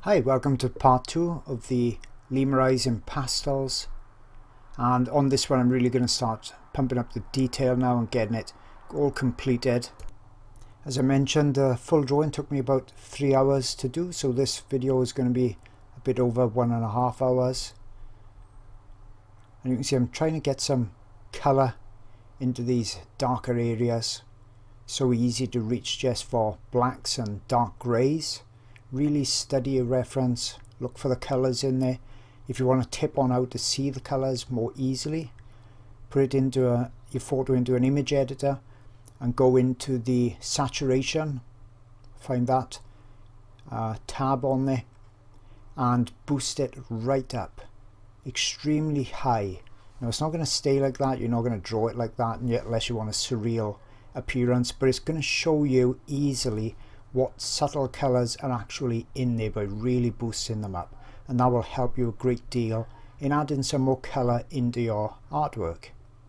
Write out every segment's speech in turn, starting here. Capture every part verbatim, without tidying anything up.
Hi, welcome to part two of the Lemurize in pastels, and on this one I'm really going to start pumping up the detail now and getting it all completed. As I mentioned, the full drawing took me about three hours to do, so this video is going to be a bit over one and a half hours. And you can see I'm trying to get some colour into these darker areas, so easy to reach just for blacks and dark greys. Really study your reference, look for the colours in there. If you want to tip on how to see the colours more easily, put it into a, your photo into an image editor and go into the saturation, find that uh, tab on there and boost it right up, extremely high. Now it's not going to stay like that, you're not going to draw it like that and yet unless you want a surreal appearance, but it's going to show you easily what subtle colours are actually in there by really boosting them up, and that will help you a great deal in adding some more colour into your artwork.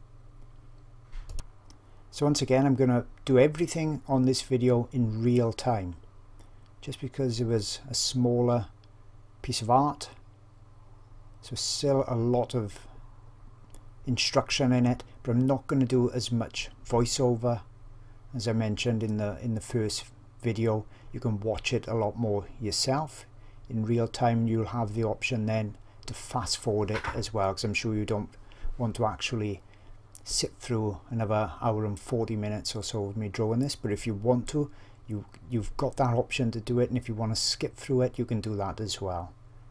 So once again I'm going to do everything on this video in real time, just because it was a smaller piece of art, so still a lot of instruction in it, but I'm not going to do as much voiceover as I mentioned in the in the first video. You can watch it a lot more yourself in real time. You'll have the option then to fast forward it as well, because I'm sure you don't want to actually sit through another hour and forty minutes or so of me drawing this, but if you want to, you you've got that option to do it, and if you want to skip through it you can do that as well.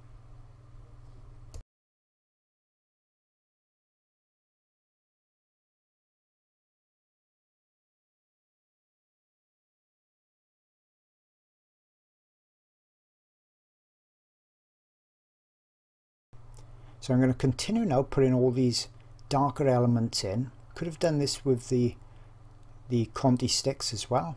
So I'm going to continue now putting all these darker elements in. Could have done this with the the Conti sticks as well,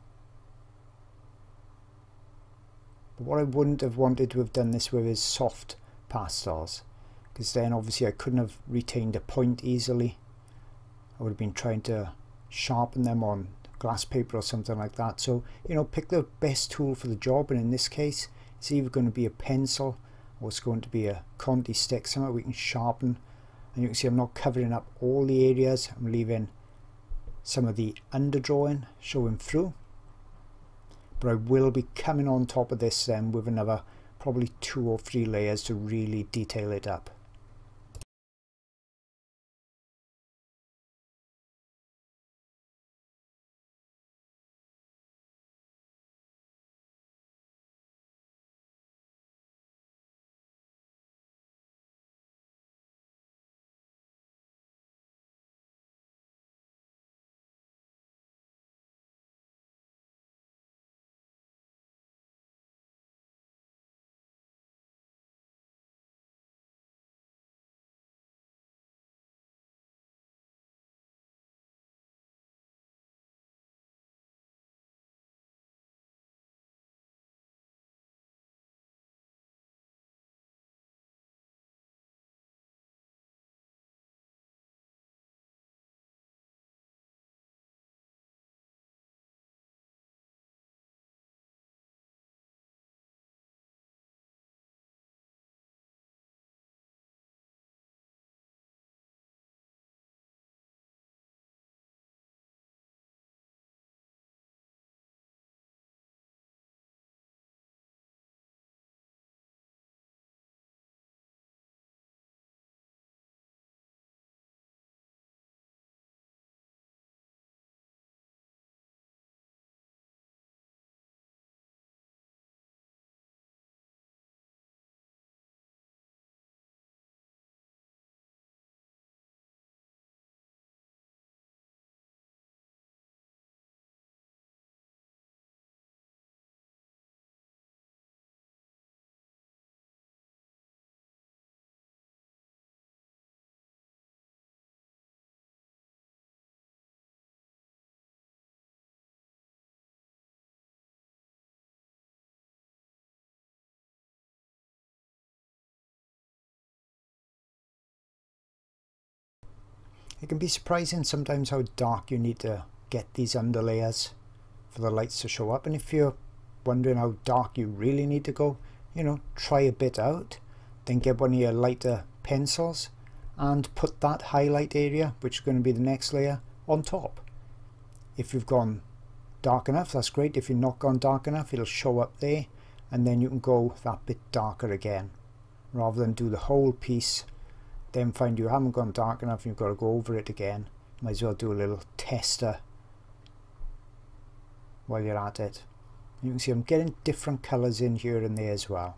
but what I wouldn't have wanted to have done this with is soft pastels, because then obviously I couldn't have retained a point easily. I would have been trying to sharpen them on glass paper or something like that. So you know, pick the best tool for the job, and in this case it's either going to be a pencil or it's going to be a Conti stick, something we can sharpen. And you can see I'm not covering up all the areas, I'm leaving some of the underdrawing showing through, but I will be coming on top of this then with another probably two or three layers to really detail it up. It can be surprising sometimes how dark you need to get these underlayers for the lights to show up, and if you're wondering how dark you really need to go, you know, try a bit out, then get one of your lighter pencils and put that highlight area, which is going to be the next layer, on top. If you've gone dark enough, that's great. If you've not gone dark enough, it'll show up there, and then you can go that bit darker again, rather than do the whole piece, then find you haven't gone dark enough and you've got to go over it again. Might as well do a little tester while you're at it. You can see I'm getting different colours in here and there as well.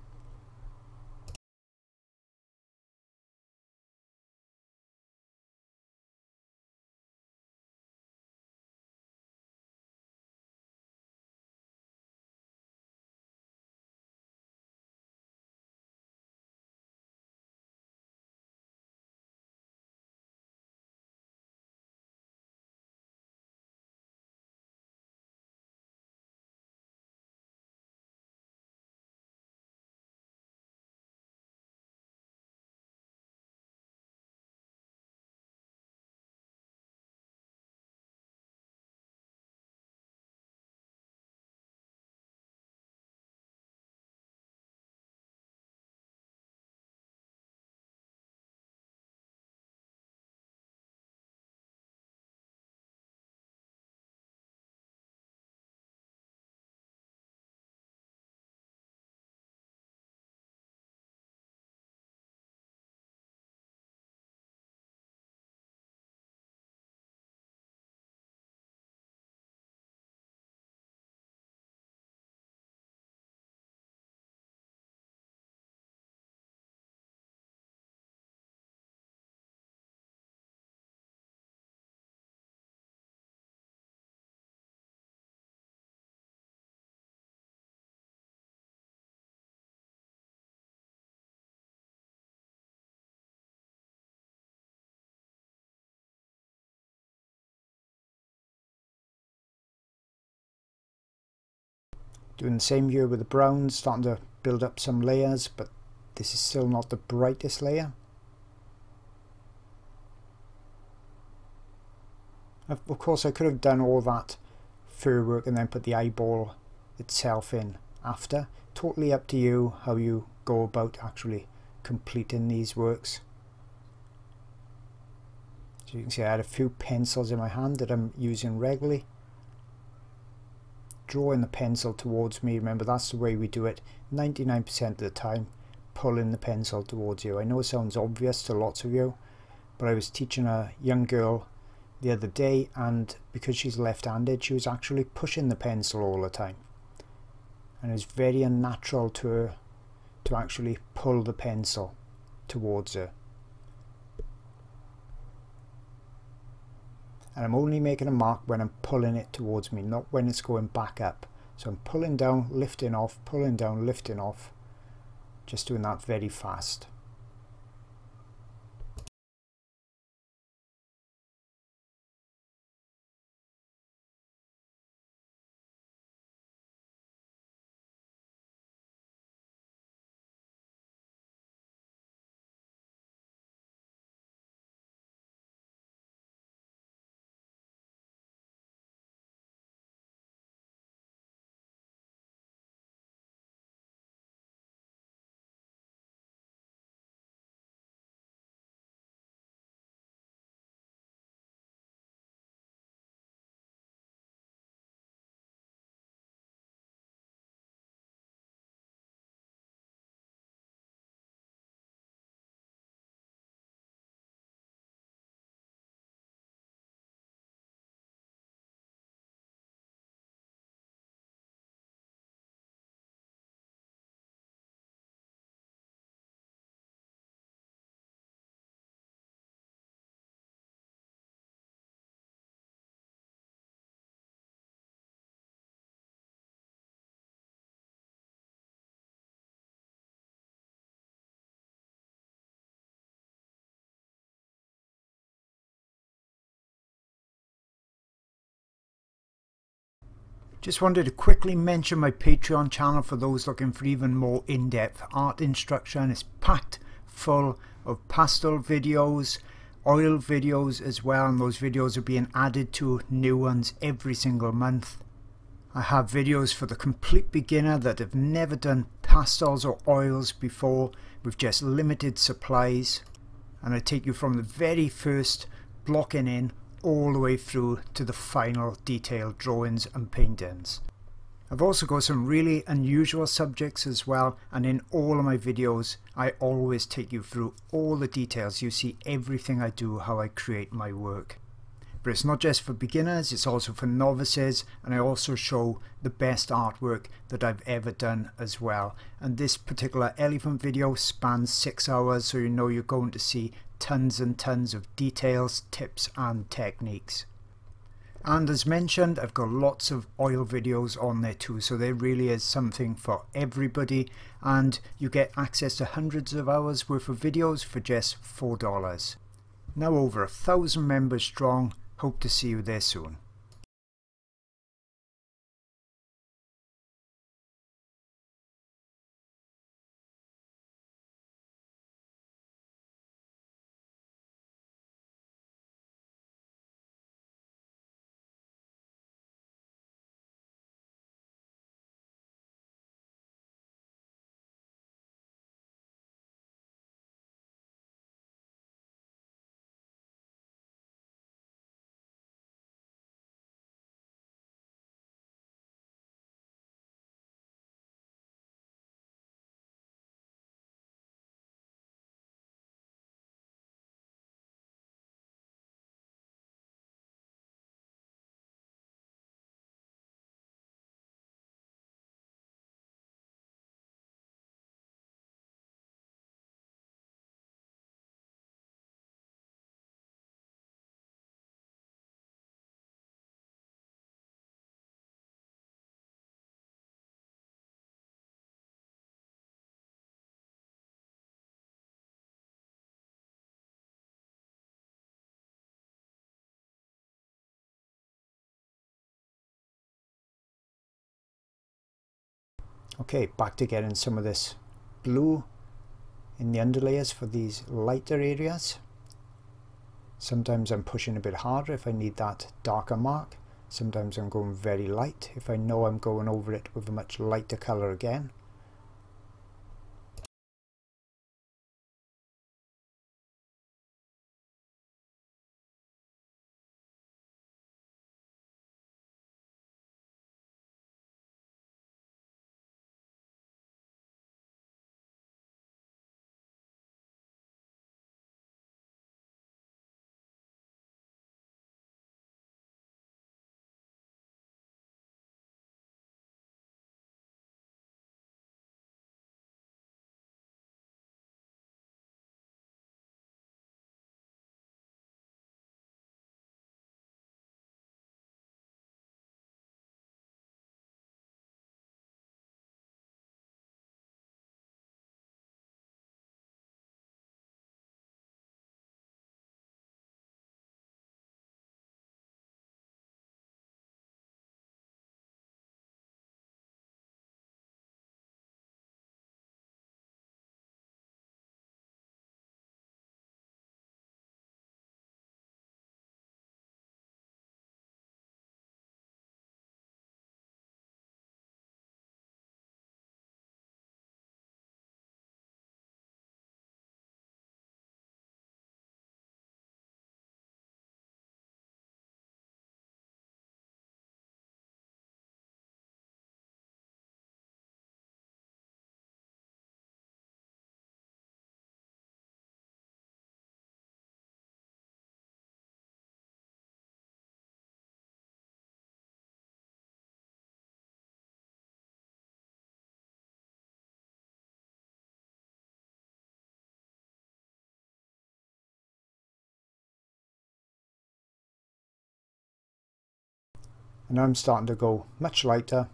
Doing the same here with the browns, starting to build up some layers, but this is still not the brightest layer. Of course I could have done all that fur work and then put the eyeball itself in after. Totally up to you how you go about actually completing these works. So you can see I had a few pencils in my hand that I'm using regularly. Drawing the pencil towards me, remember that's the way we do it ninety-nine percent of the time, pulling the pencil towards you. I know it sounds obvious to lots of you, but I was teaching a young girl the other day, and because she's left-handed, she was actually pushing the pencil all the time, and it was very unnatural to her to actually pull the pencil towards her. And I'm only making a mark when I'm pulling it towards me, not when it's going back up. So I'm pulling down, lifting off, pulling down, lifting off, just doing that very fast. Just wanted to quickly mention my Patreon channel for those looking for even more in-depth art instruction. It's packed full of pastel videos, oil videos as well, and those videos are being added to new ones every single month. I have videos for the complete beginner that have never done pastels or oils before with just limited supplies, and I take you from the very first blocking in all the way through to the final detailed drawings and paintings. I've also got some really unusual subjects as well, and in all of my videos I always take you through all the details. You see everything I do, how I create my work. But it's not just for beginners, it's also for novices, and I also show the best artwork that I've ever done as well. And this particular elephant video spans six hours, so you know you're going to see tons and tons of details, tips and techniques. And as mentioned, I've got lots of oil videos on there too, so there really is something for everybody, and you get access to hundreds of hours worth of videos for just four dollars. Now over a thousand members strong. Hope to see you there soon. Okay, back to getting some of this blue in the underlayers for these lighter areas. Sometimes I'm pushing a bit harder if I need that darker mark. Sometimes I'm going very light if I know I'm going over it with a much lighter colour again. And now I'm starting to go much lighter,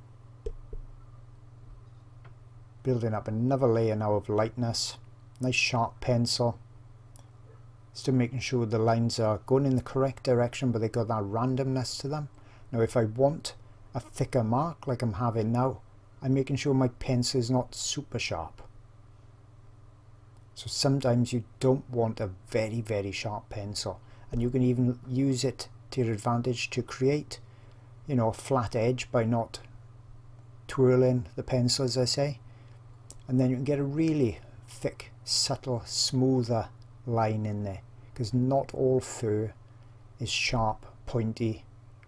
building up another layer now of lightness. Nice sharp pencil, still making sure the lines are going in the correct direction, but they got that randomness to them. Now if I want a thicker mark like I'm having now, I'm making sure my pencil is not super sharp. So sometimes you don't want a very very sharp pencil, and you can even use it to your advantage to create, you know, a flat edge by not twirling the pencil, as I say. and then you can get a really thick, subtle, smoother line in there, because not all fur is sharp, pointy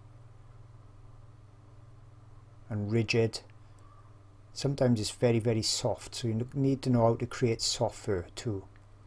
and rigid. Sometimes it's very, very soft, so you need to know how to create soft fur too.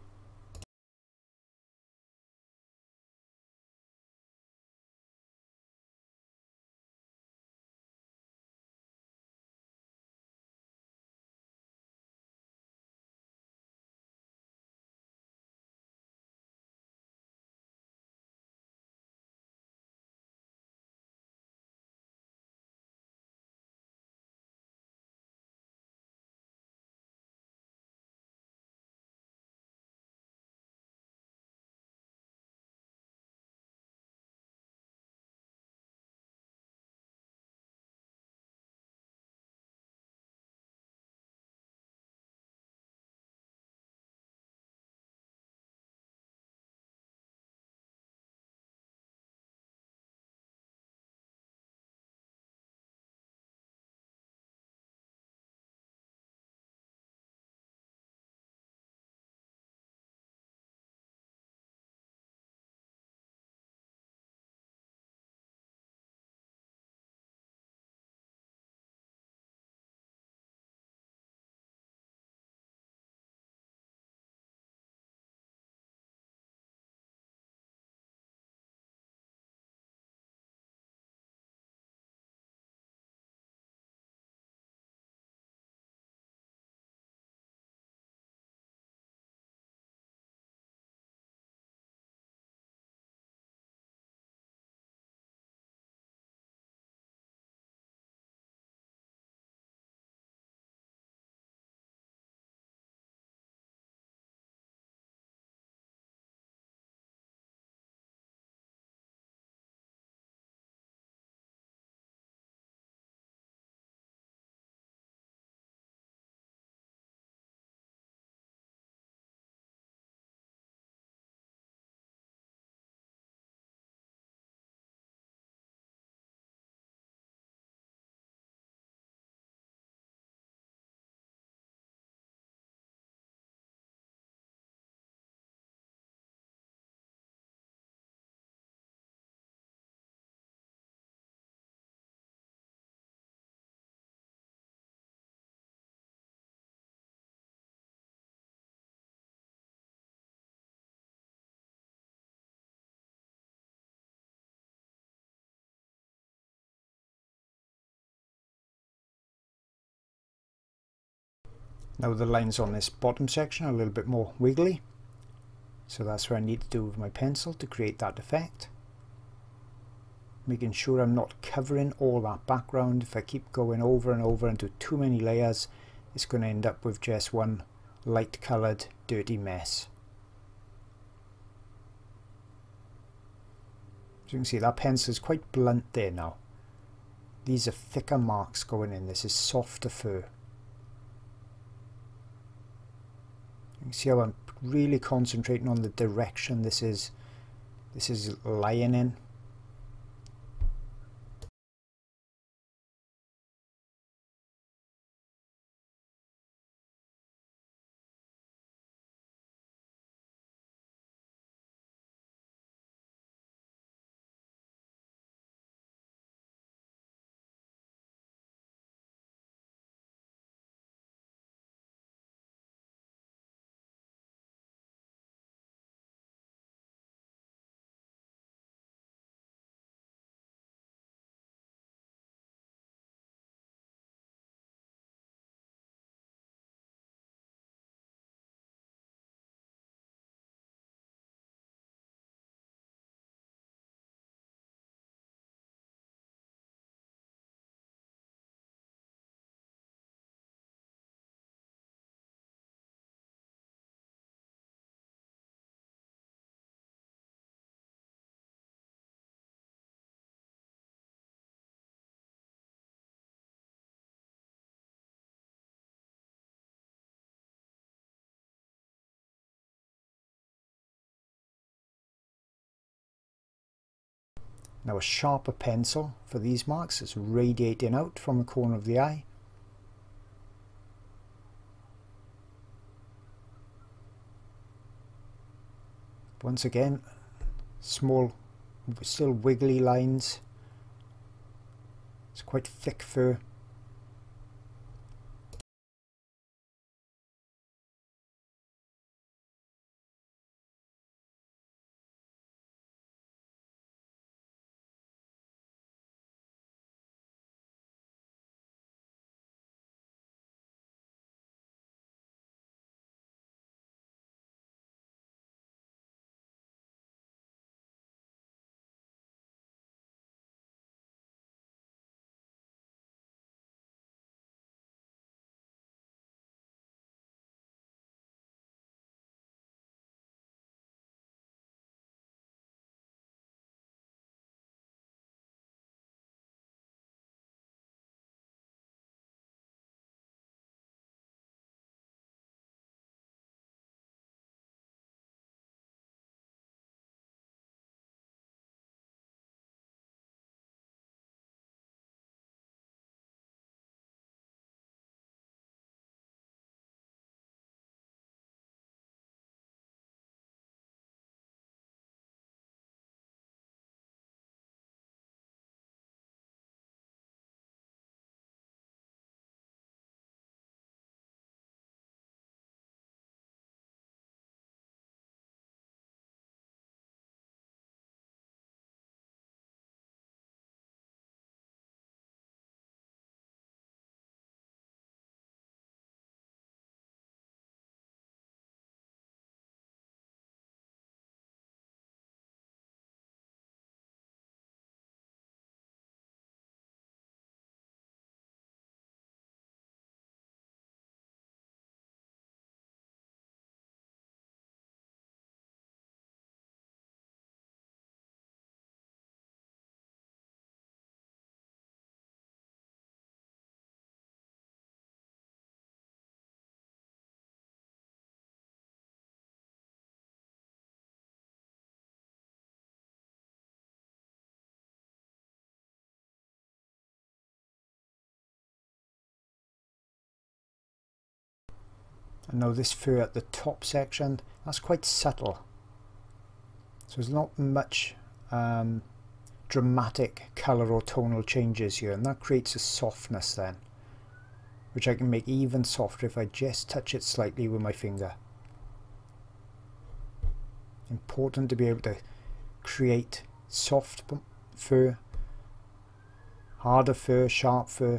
Now the lines on this bottom section are a little bit more wiggly, so that's what I need to do with my pencil to create that effect. Making sure I'm not covering all that background. If I keep going over and over and do too many layers, it's going to end up with just one light coloured dirty mess. So you can see that pencil is quite blunt there now. These are thicker marks going in. This is softer fur. You can see how I'm really concentrating on the direction this is this is lying in. Now a sharper pencil for these marks is radiating out from the corner of the eye. Once again, small, still wiggly lines. It's quite thick fur. And now this fur at the top section, that's quite subtle. So there's not much um, dramatic colour or tonal changes here, and that creates a softness then, which I can make even softer if I just touch it slightly with my finger. Important to be able to create soft fur, harder fur, sharp fur.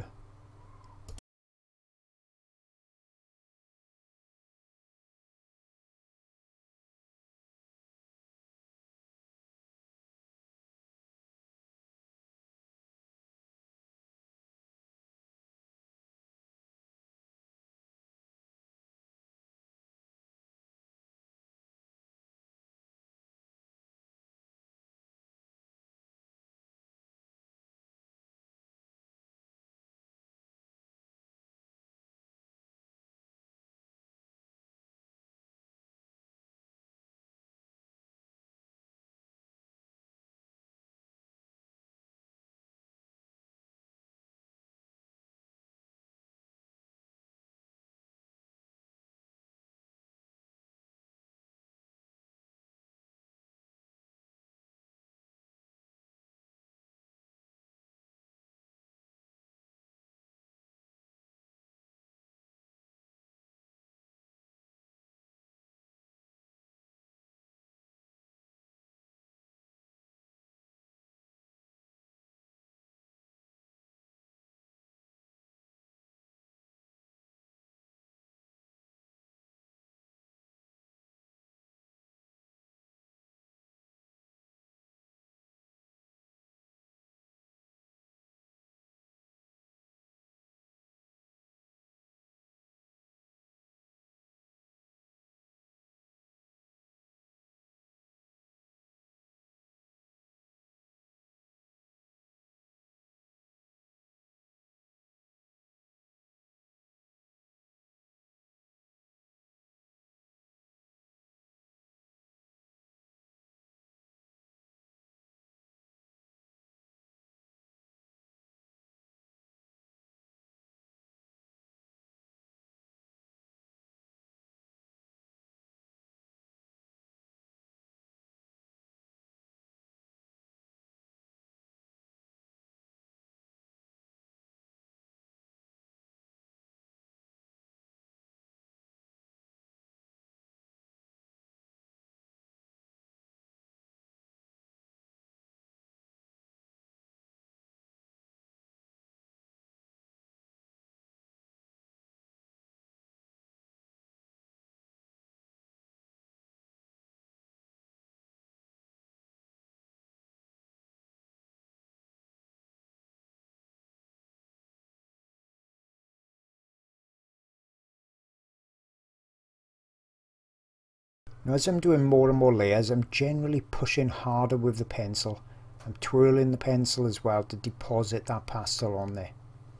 Now as I'm doing more and more layers, I'm generally pushing harder with the pencil. I'm twirling the pencil as well to deposit that pastel on there.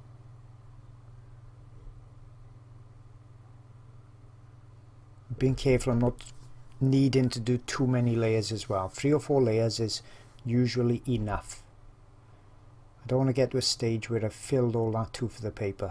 Being careful I'm not needing to do too many layers as well. Three or four layers is usually enough. I don't want to get to a stage where I've filled all that tooth of the paper.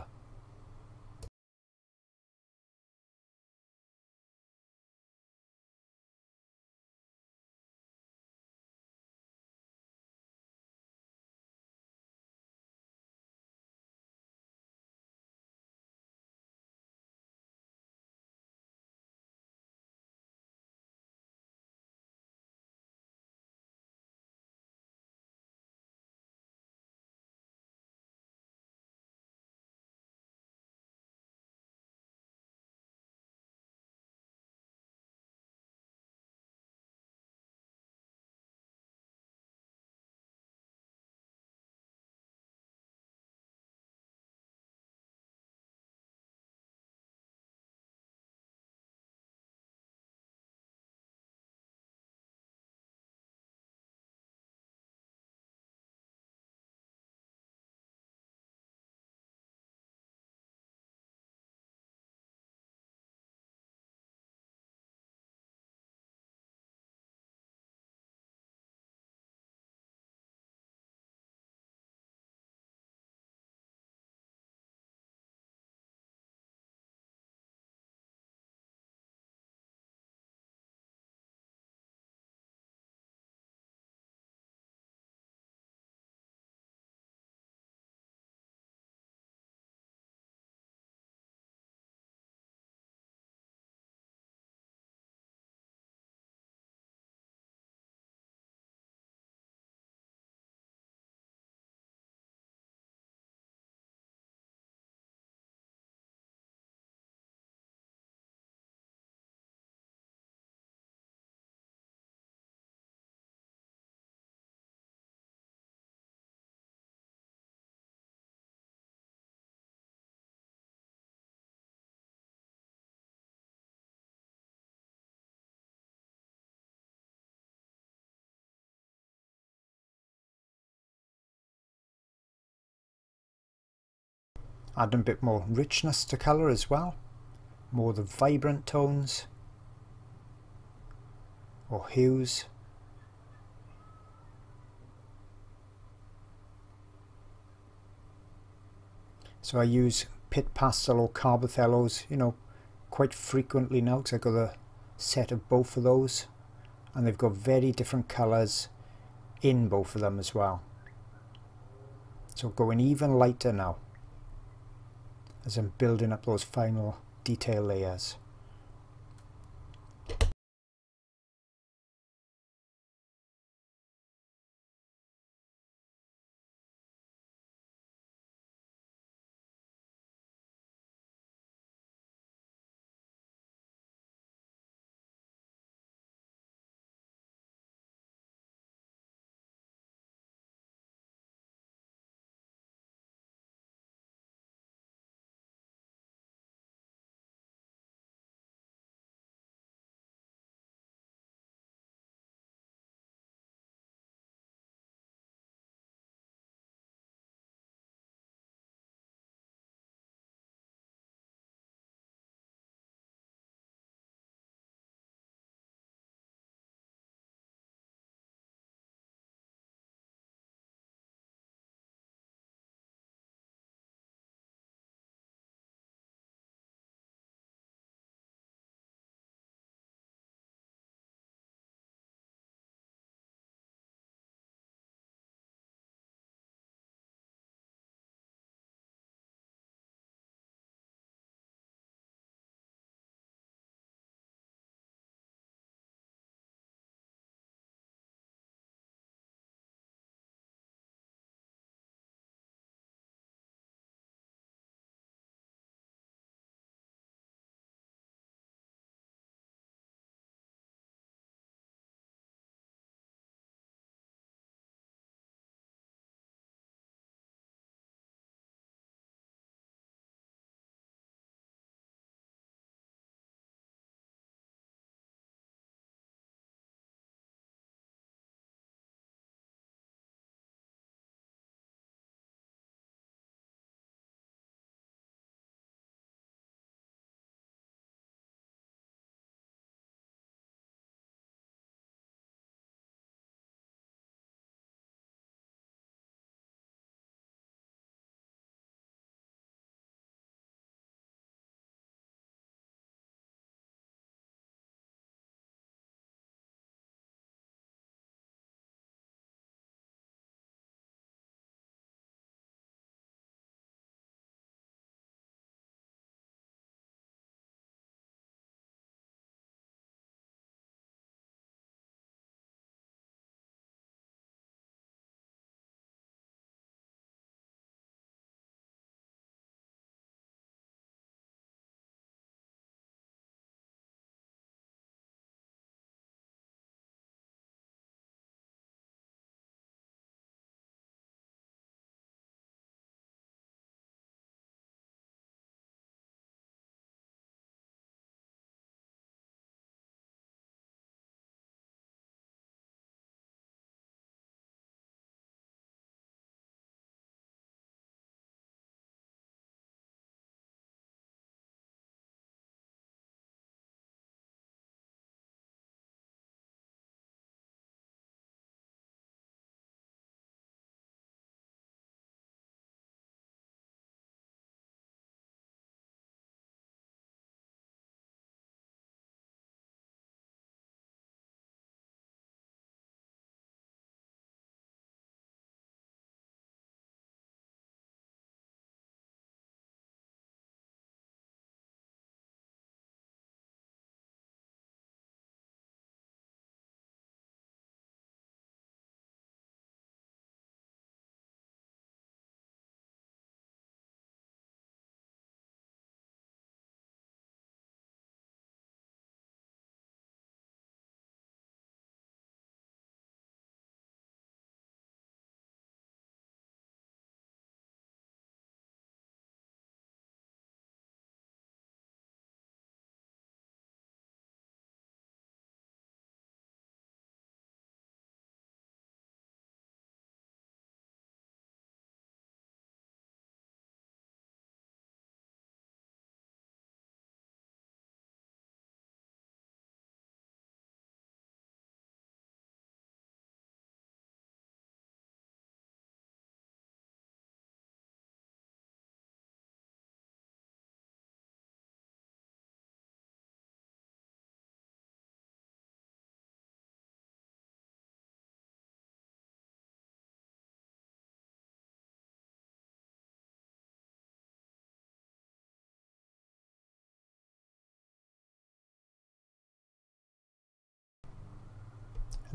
Adding a bit more richness to colour as well, more of the vibrant tones or hues. So I use pit pastel or carbothellos, you know, quite frequently now because I've got a set of both of those, and they've got very different colours in both of them as well. So going even lighter now as I'm building up those final detail layers.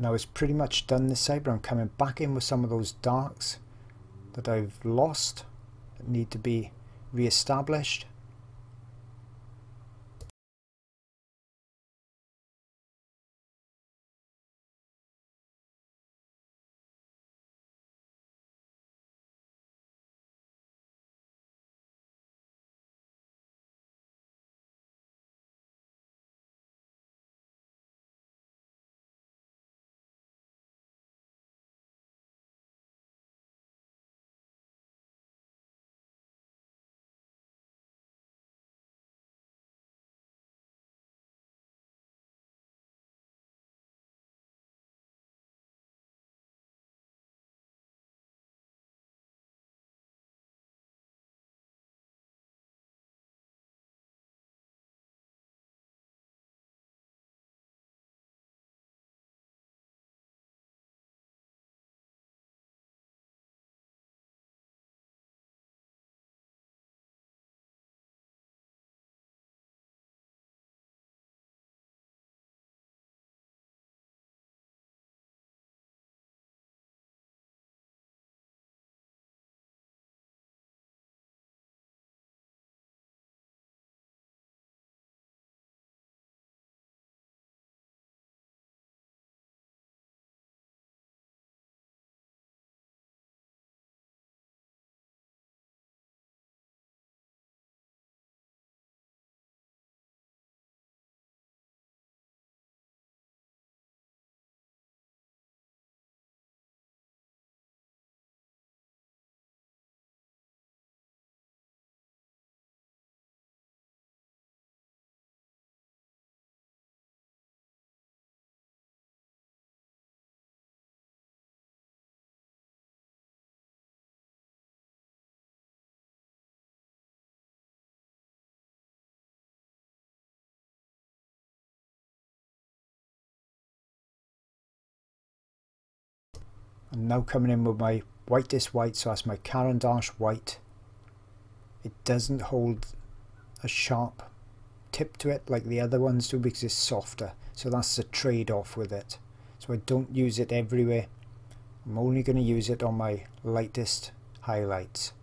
Now it's pretty much done this side, but I'm coming back in with some of those darks that I've lost, that need to be re-established. I'm now coming in with my whitest white, so that's my Caran d'Ache white. It doesn't hold a sharp tip to it like the other ones do because it's softer, so that's the trade-off with it. So I don't use it everywhere. I'm only going to use it on my lightest highlights.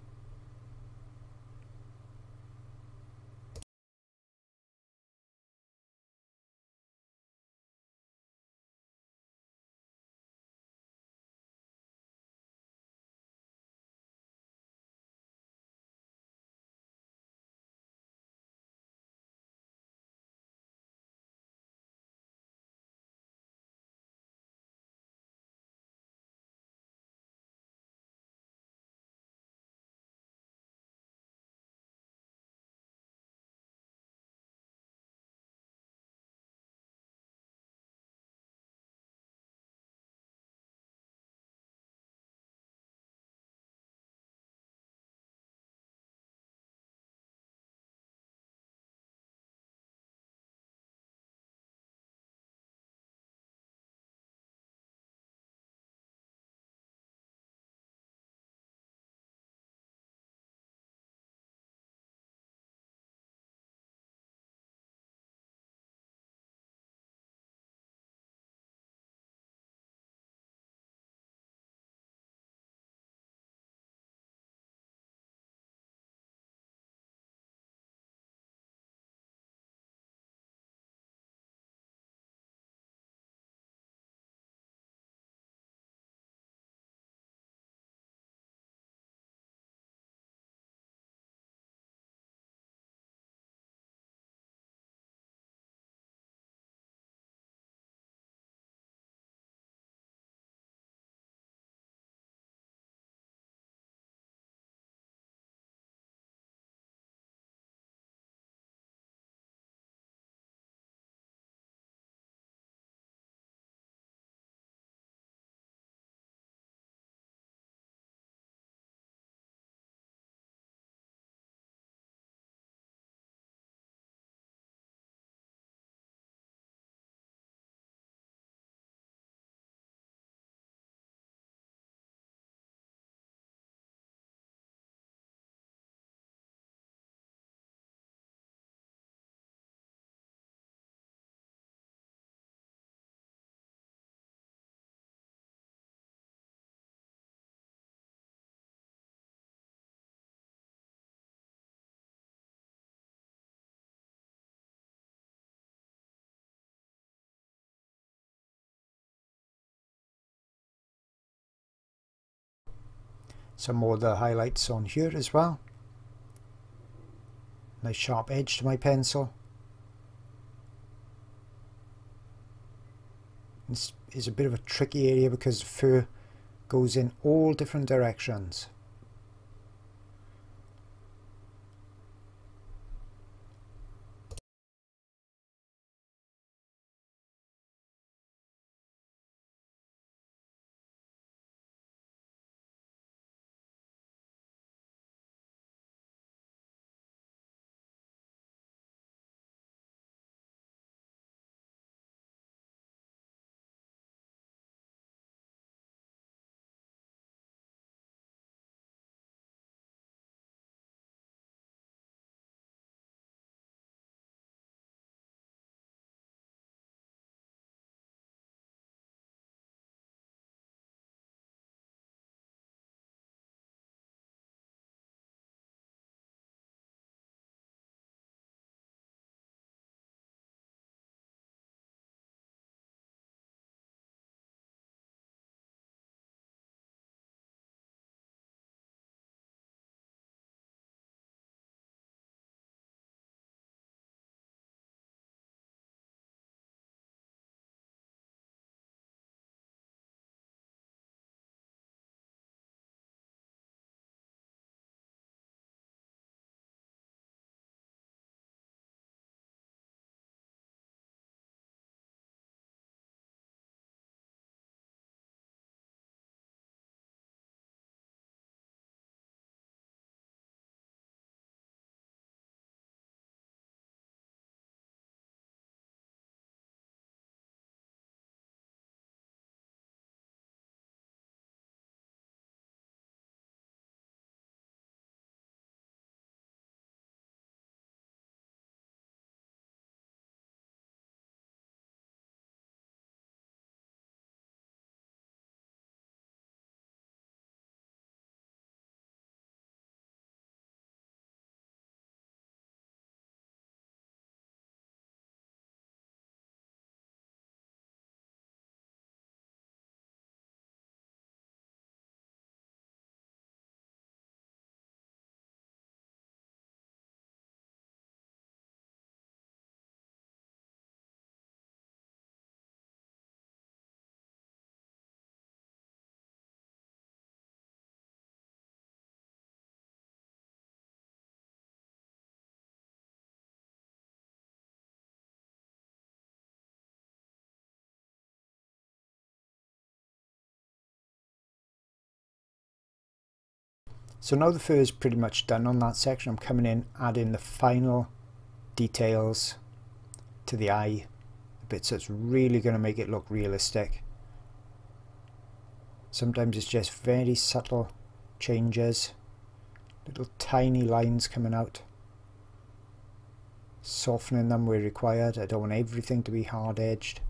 some more of the highlights on here as well. Nice sharp edge to my pencil. This is a bit of a tricky area because the fur goes in all different directions. So now the fur is pretty much done on that section. I'm coming in, adding the final details to the eye a bit, so it's really going to make it look realistic. Sometimes it's just very subtle changes, little tiny lines coming out, softening them where required. I don't want everything to be hard edged.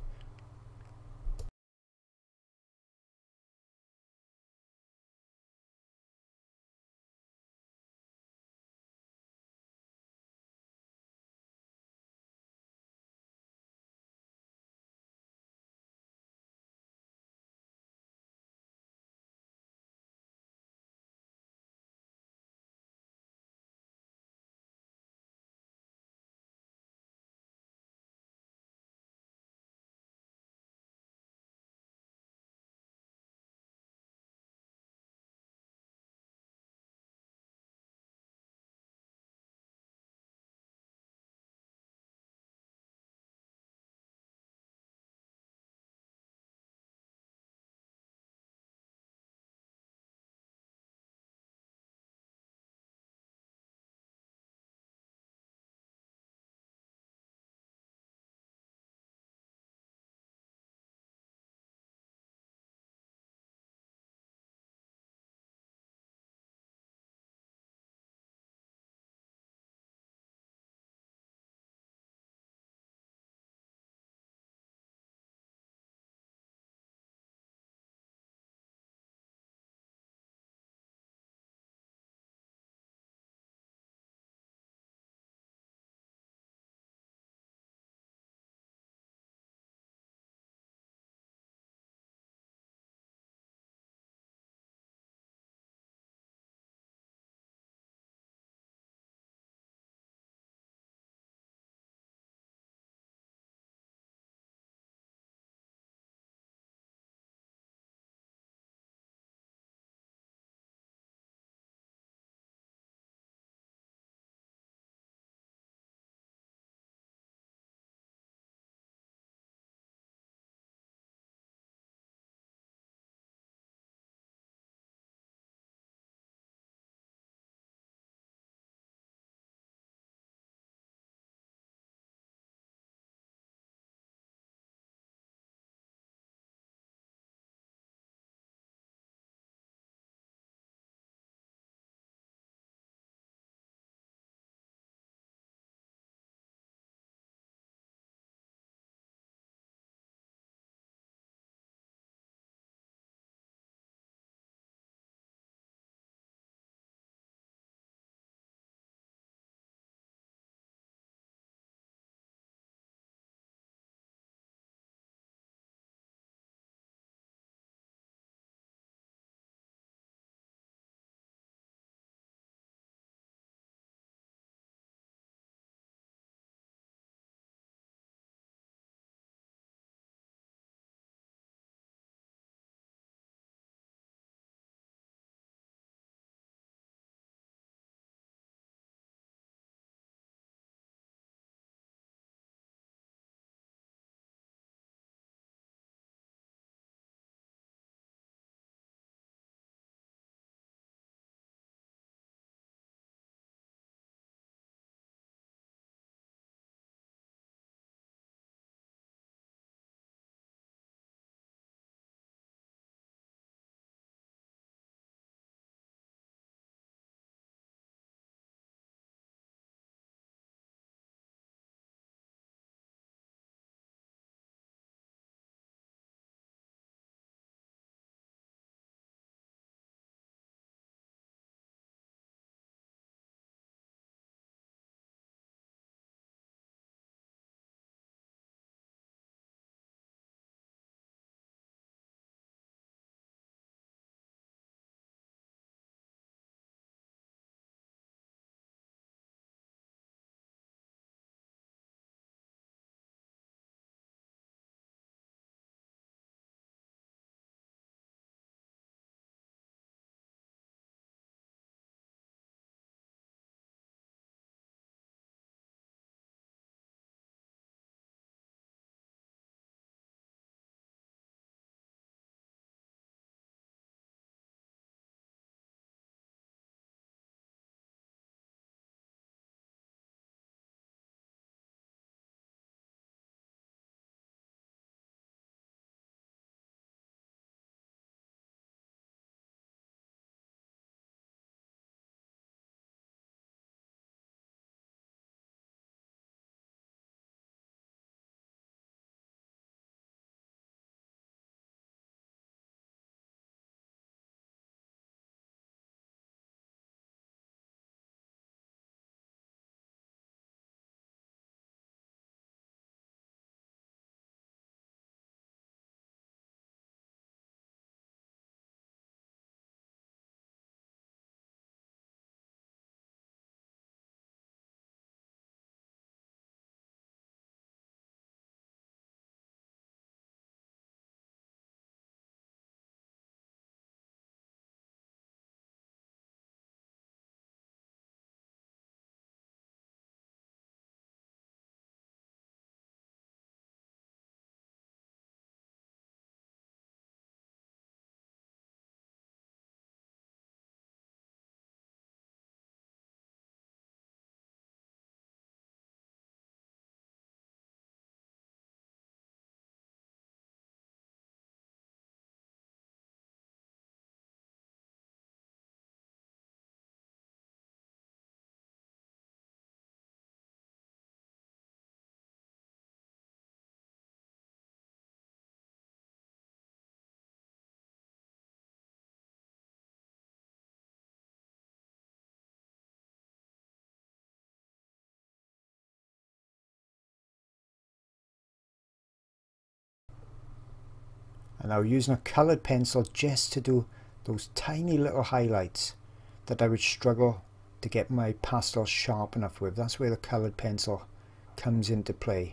And now using a coloured pencil just to do those tiny little highlights that I would struggle to get my pastels sharp enough with. That's where the coloured pencil comes into play.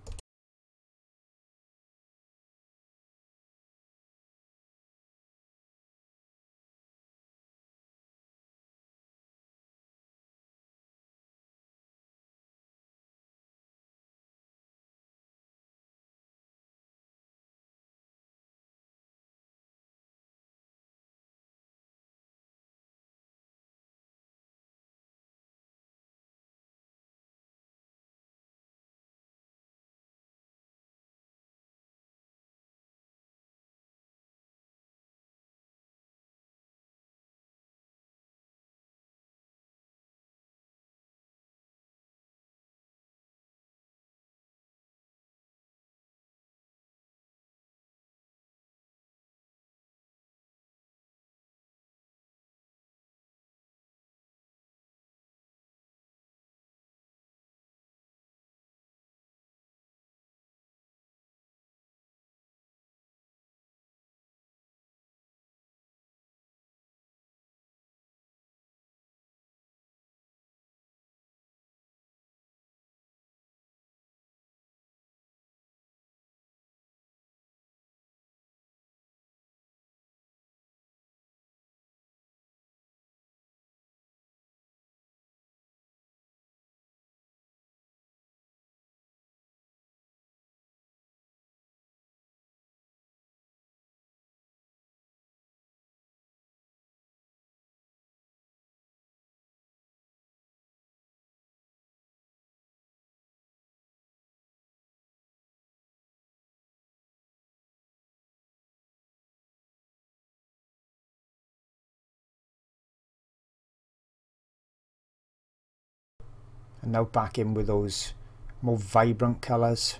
And now back in with those more vibrant colours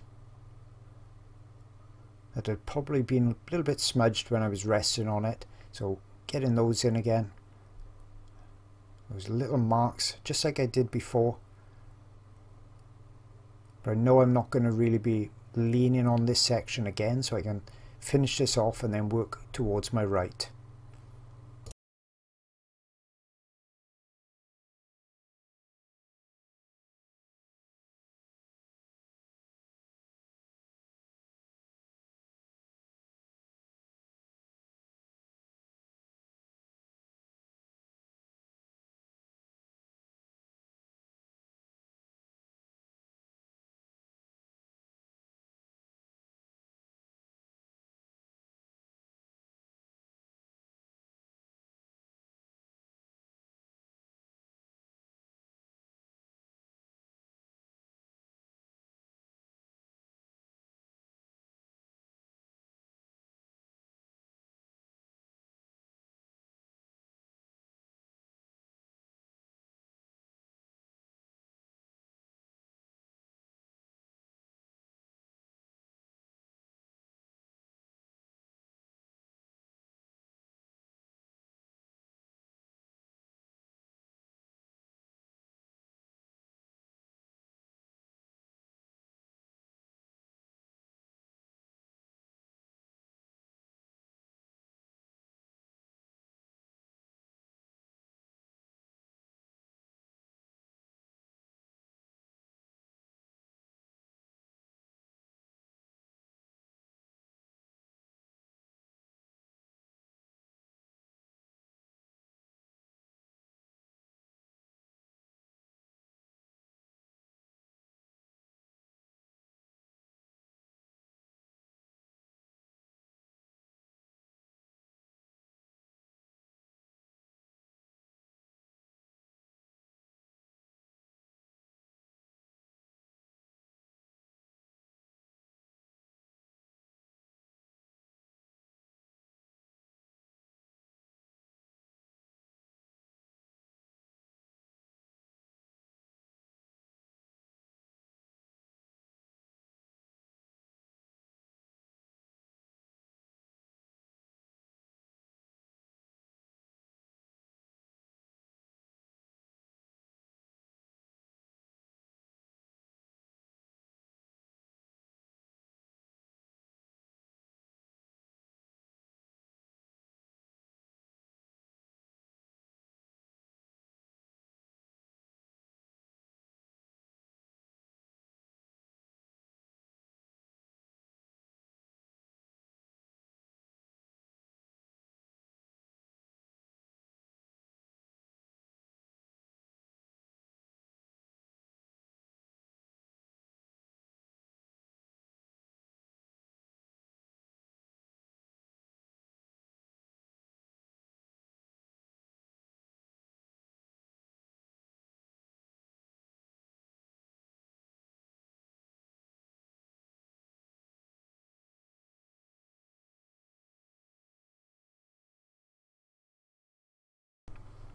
that had probably been a little bit smudged when I was resting on it. So getting those in again. Those little marks, just like I did before. But I know I'm not going to really be leaning on this section again, so I can finish this off and then work towards my right.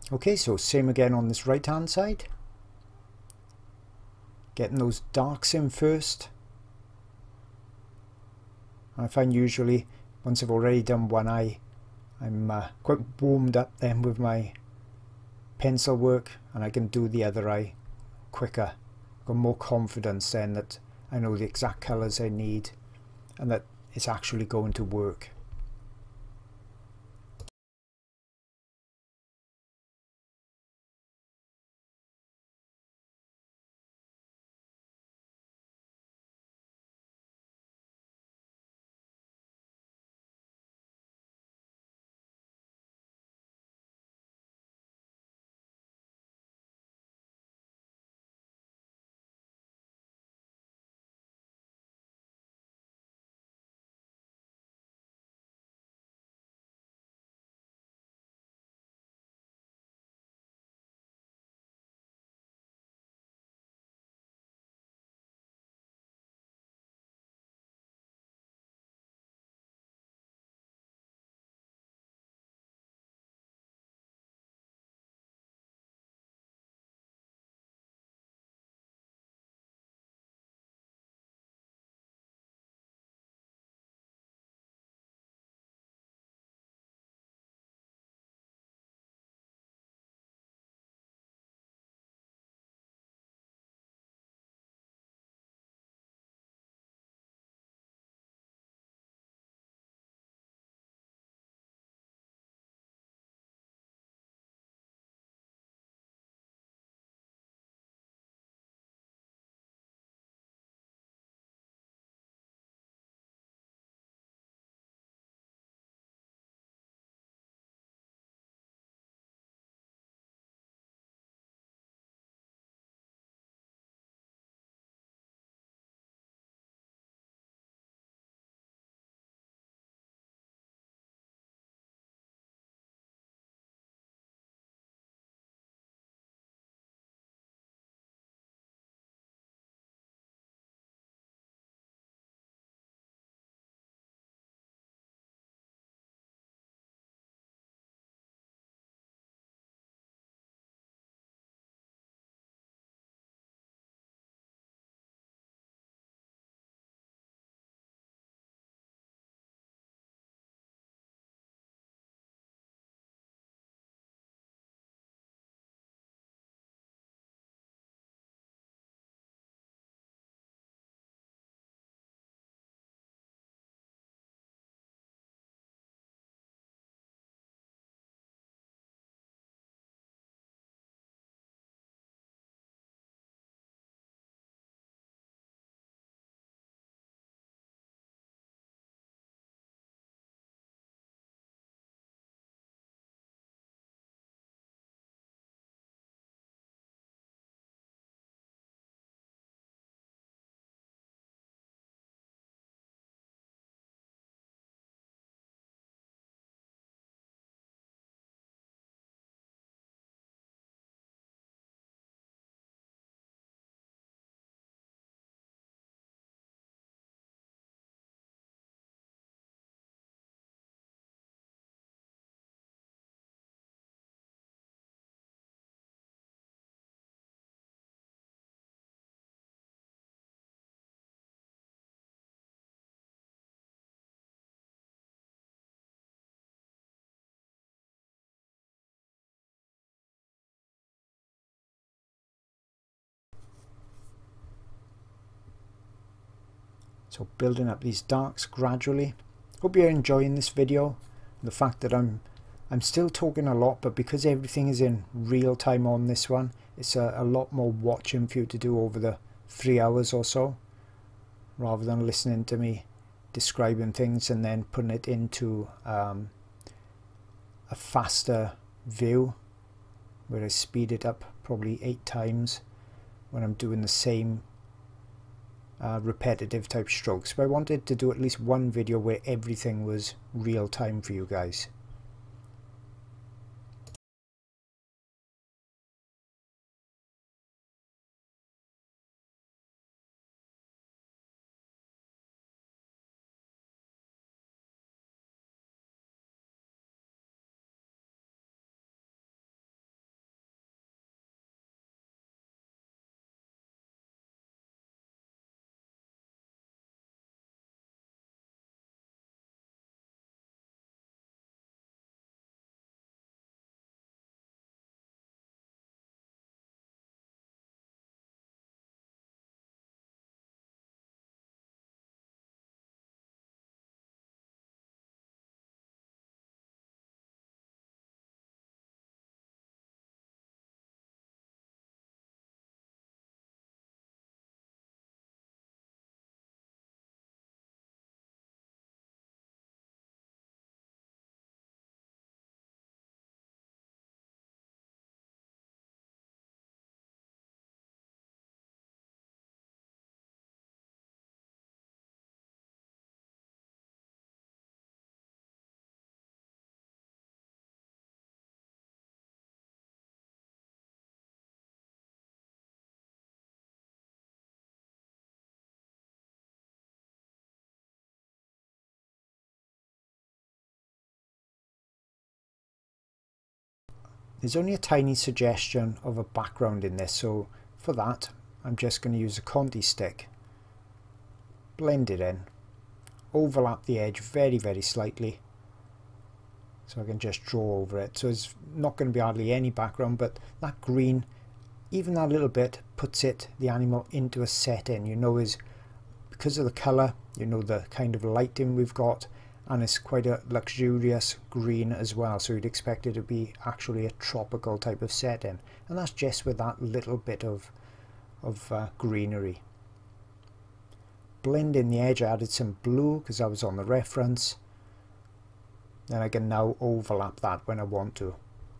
Okay, so same again on this right hand side. Getting those darks in first. I find usually once I've already done one eye, I'm uh, quite warmed up then with my pencil work, and I can do the other eye quicker. Got more confidence then that I know the exact colours I need and that it's actually going to work. So building up these darks gradually. Hope you're enjoying this video. The fact that I'm I'm still talking a lot, but because everything is in real time on this one, it's a, a lot more watching for you to do over the three hours or so, rather than listening to me describing things and then putting it into um, a faster view where I speed it up probably eight times when I'm doing the same Uh, repetitive type strokes. But I wanted to do at least one video where everything was real time for you guys. There's only a tiny suggestion of a background in this, so for that I'm just going to use a Conti stick, blend it in, overlap the edge very very slightly so I can just draw over it. So it's not going to be hardly any background, but that green, even that little bit, puts it, the animal, into a setting. You know, is because of the colour, you know, the kind of lighting we've got, and it's quite a luxurious green as well, so you'd expect it to be actually a tropical type of setting, and that's just with that little bit of of uh, greenery. Blend in the edge. I added some blue because I was on the reference. Then I can now overlap that when I want to.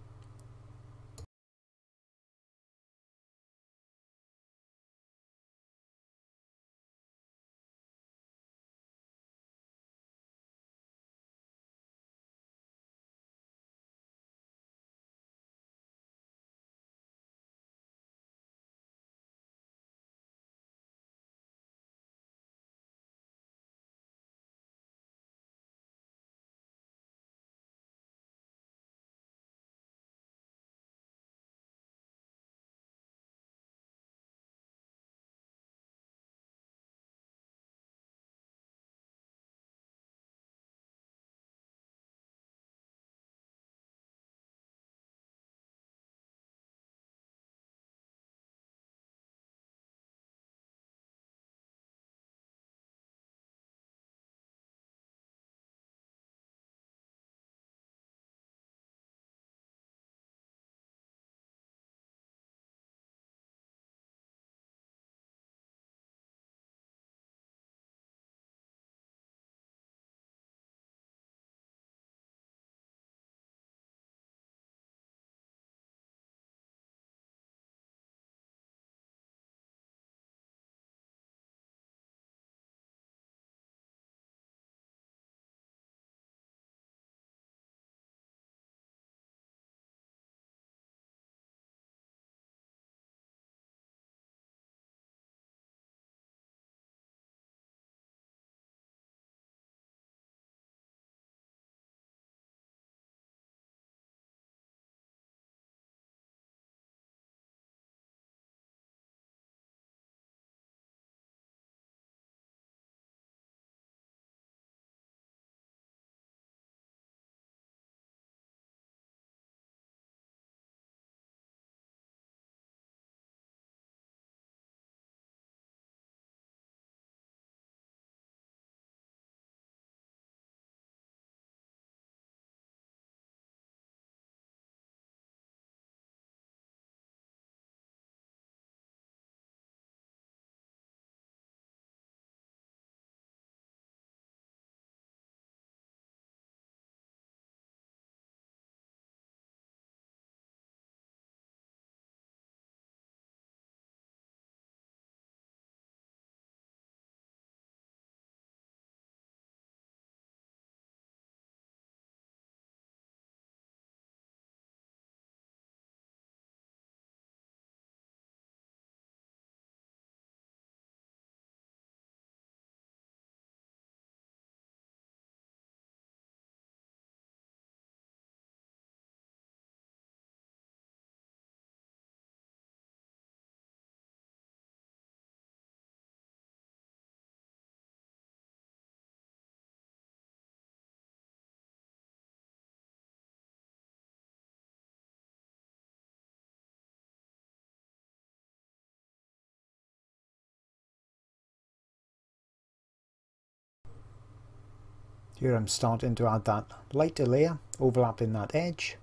Here I'm starting to add that lighter layer, overlapping that edge.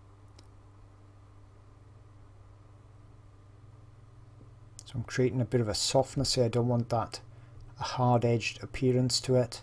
So I'm creating a bit of a softness here. I don't want that hard-edged appearance to it.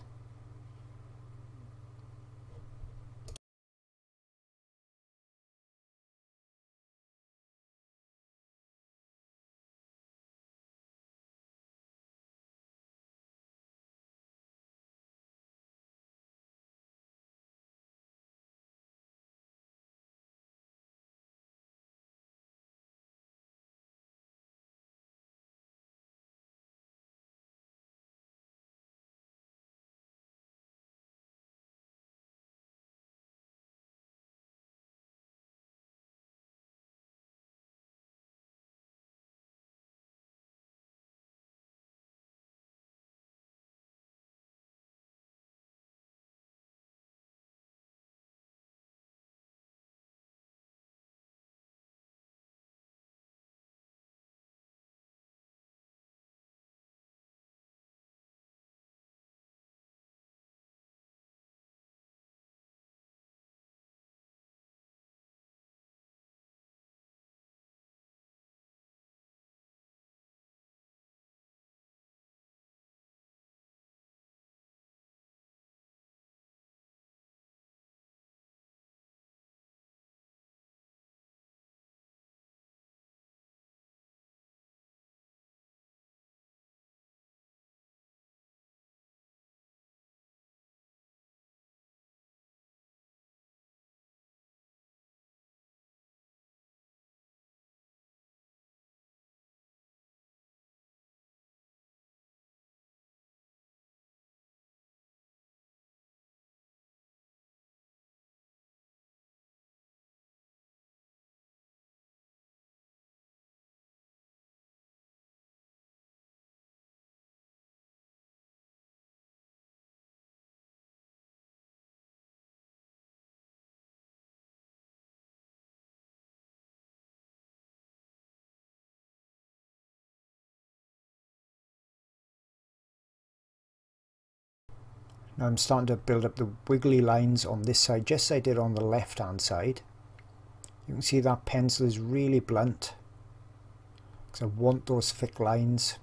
Now I'm starting to build up the wiggly lines on this side, just as I did on the left hand side. You can see that pencil is really blunt, because I want those thick lines.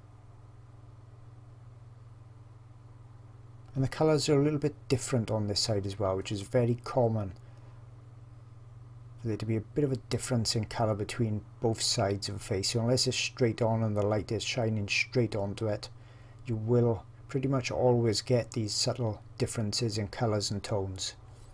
And the colours are a little bit different on this side as well, which is very common for there to be a bit of a difference in colour between both sides of a face. So unless it's straight on and the light is shining straight onto it, you will pretty much always get these subtle differences in colours and tones.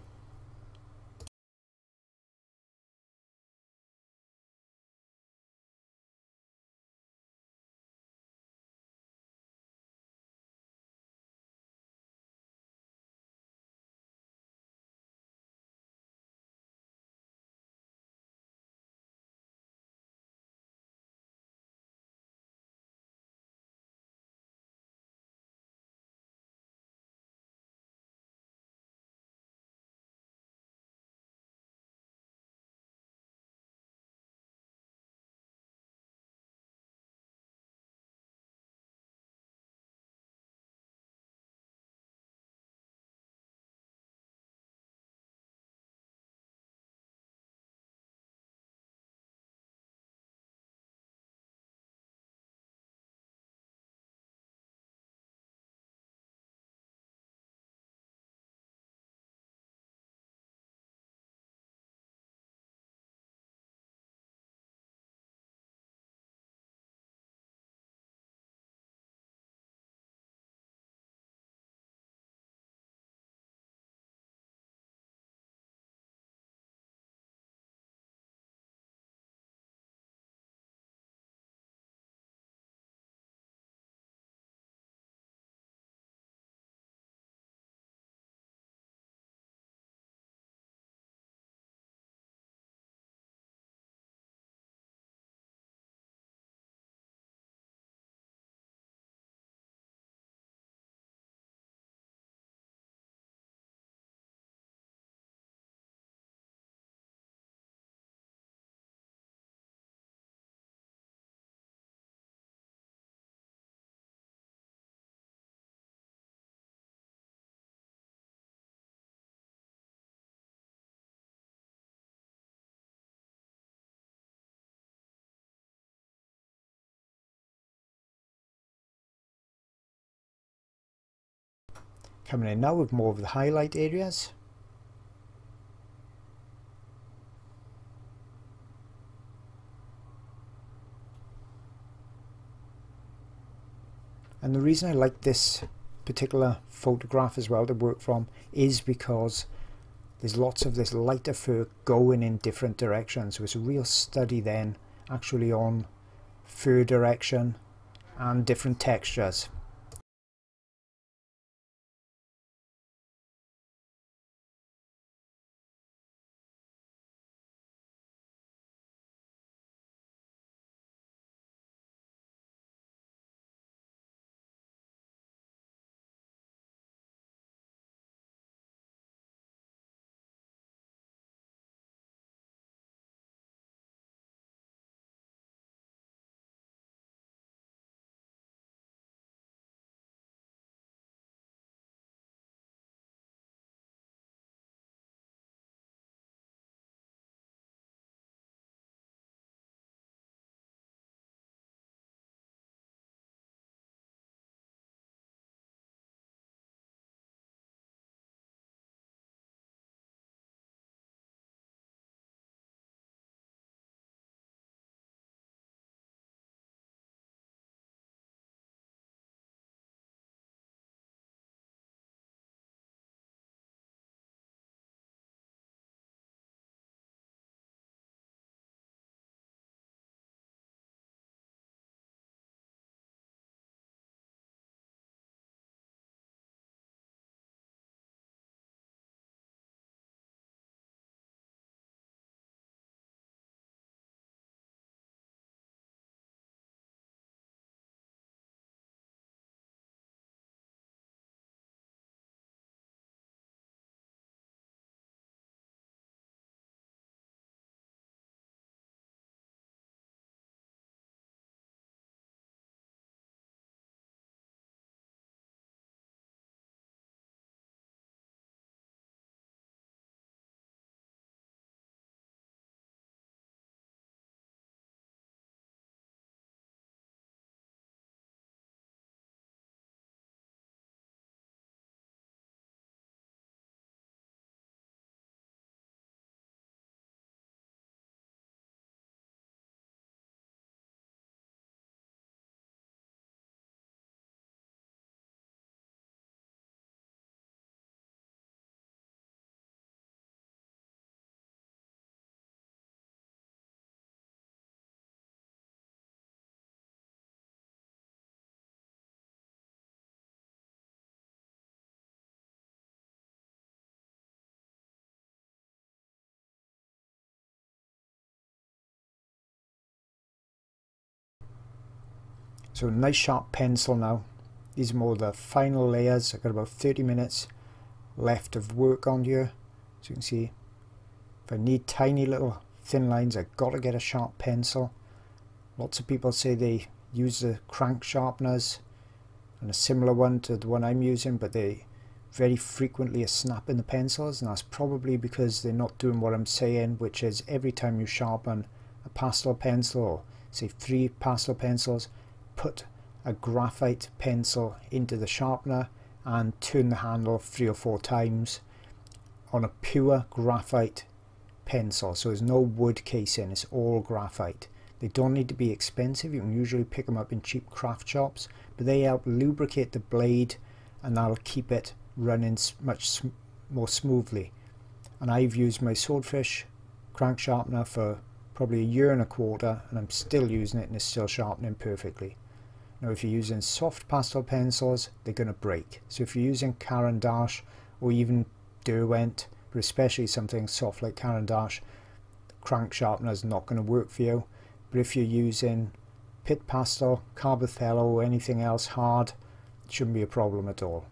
Coming in now with more of the highlight areas. And the reason I like this particular photograph as well to work from is because there's lots of this lighter fur going in different directions. So it's a real study then actually on fur direction and different textures. So nice sharp pencil now. These are more the final layers. I've got about thirty minutes left of work on here. So you can see if I need tiny little thin lines, I've got to get a sharp pencil. Lots of people say they use the crank sharpeners and a similar one to the one I'm using, but they very frequently are snapping the pencils, and that's probably because they're not doing what I'm saying, which is every time you sharpen a pastel pencil, or say three pastel pencils, put a graphite pencil into the sharpener and turn the handle three or four times on a pure graphite pencil. So there's no wood casing, it's all graphite. They don't need to be expensive. You can usually pick them up in cheap craft shops, but they help lubricate the blade and that'll keep it running much sm more smoothly. And I've used my Swordfish crank sharpener for probably a year and a quarter, and I'm still using it and it's still sharpening perfectly. Now if you're using soft pastel pencils, they're going to break. So if you're using Caran d'Ache or even Derwent, but especially something soft like Caran d'Ache, the crank sharpener is not going to work for you. But if you're using Pit Pastel, Carbothello or anything else hard, it shouldn't be a problem at all.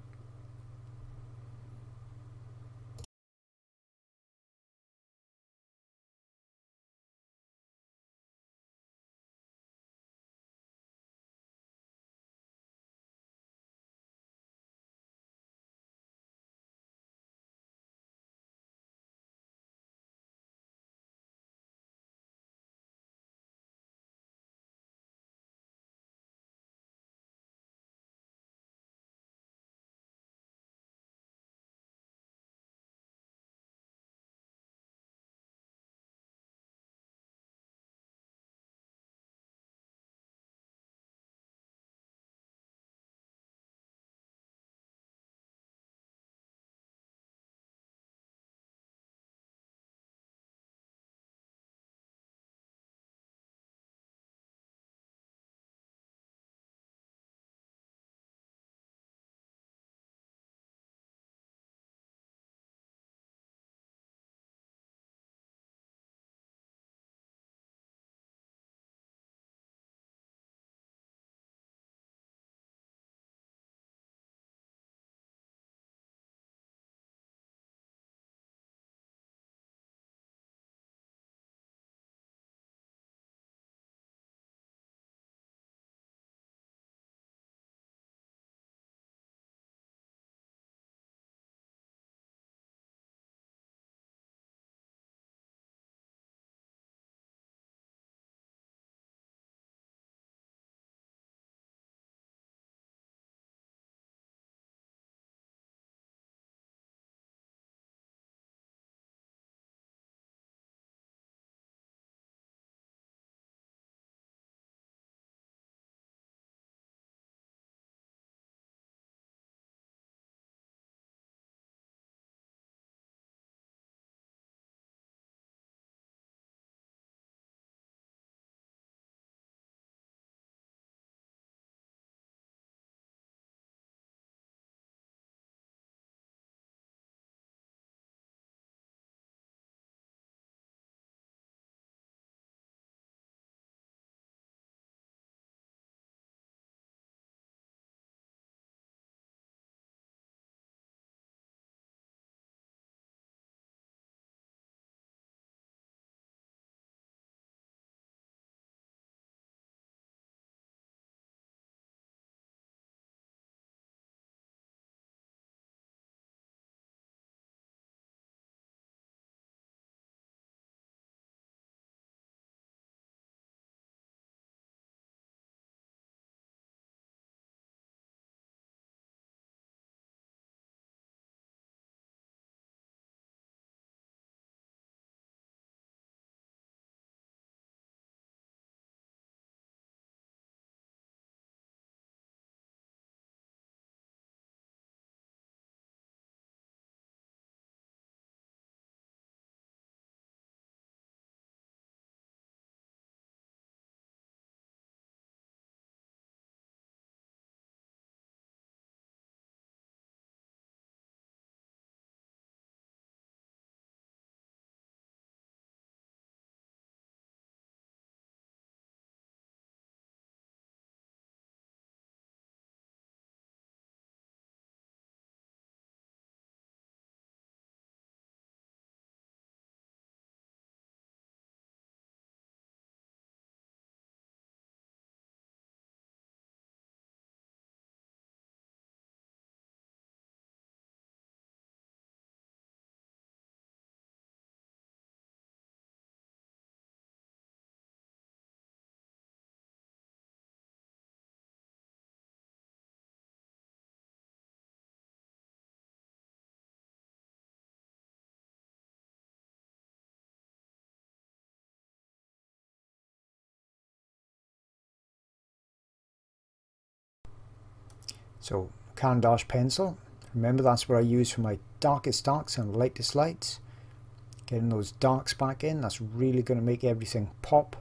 So Caran d'Ache pencil, remember that's what I use for my darkest darks and lightest lights. Getting those darks back in, that's really going to make everything pop.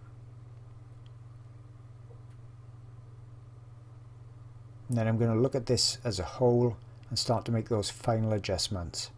And then I'm going to look at this as a whole and start to make those final adjustments.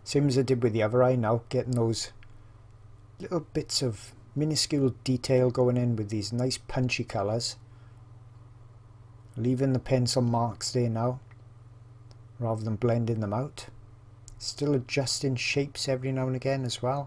Same as I did with the other eye now, getting those little bits of minuscule detail going in with these nice punchy colours. Leaving the pencil marks there now, rather than blending them out. Still adjusting shapes every now and again as well.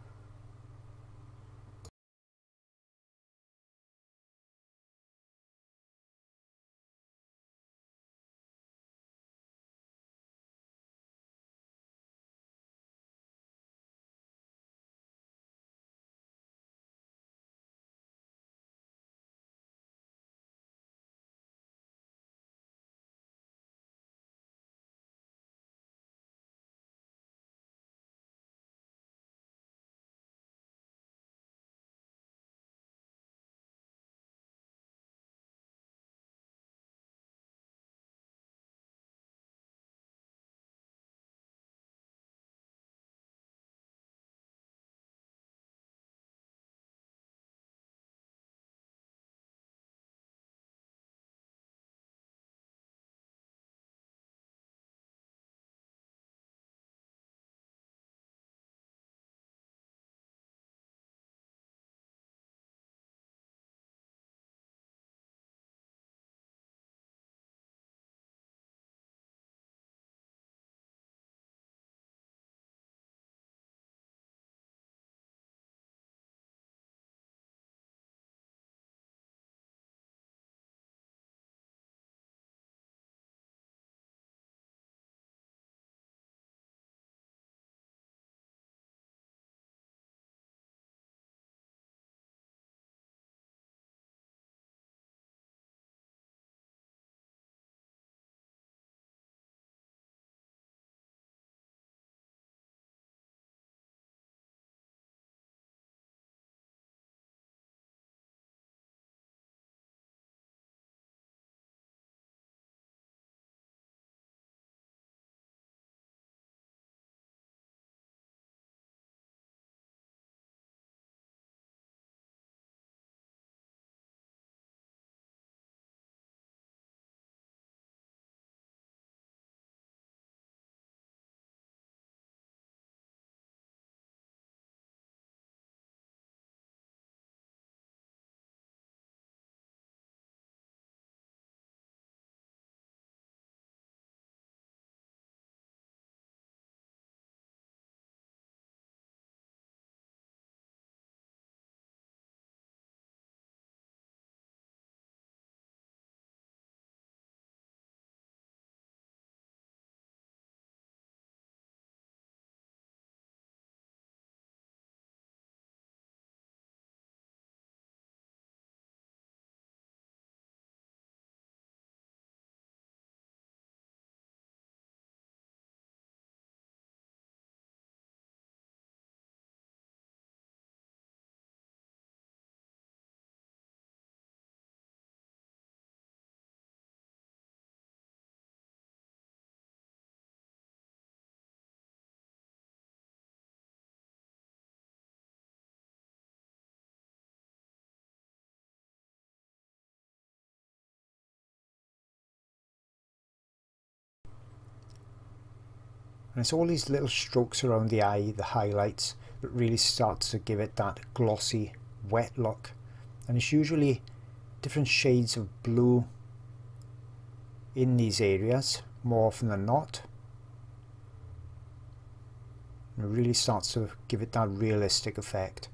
And it's all these little strokes around the eye, the highlights, that really starts to give it that glossy, wet look. And it's usually different shades of blue in these areas, more often than not. And it really starts to give it that realistic effect.